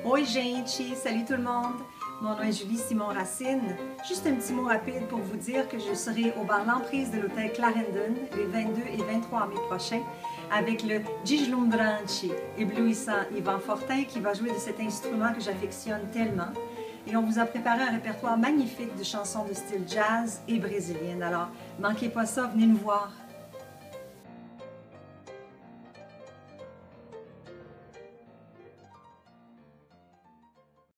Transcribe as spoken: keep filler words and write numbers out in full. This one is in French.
Oi gente, salut tout le monde! Mon nom est Julie Simon-Racine. Juste un petit mot rapide pour vous dire que je serai au bar L'Emprise de l'hôtel Clarendon les vingt-deux et vingt-trois mai prochains avec le Deslumbrante, éblouissant Yvan Fortin qui va jouer de cet instrument que j'affectionne tellement. Et on vous a préparé un répertoire magnifique de chansons de style jazz et brésilienne. Alors, manquez pas ça, venez nous voir!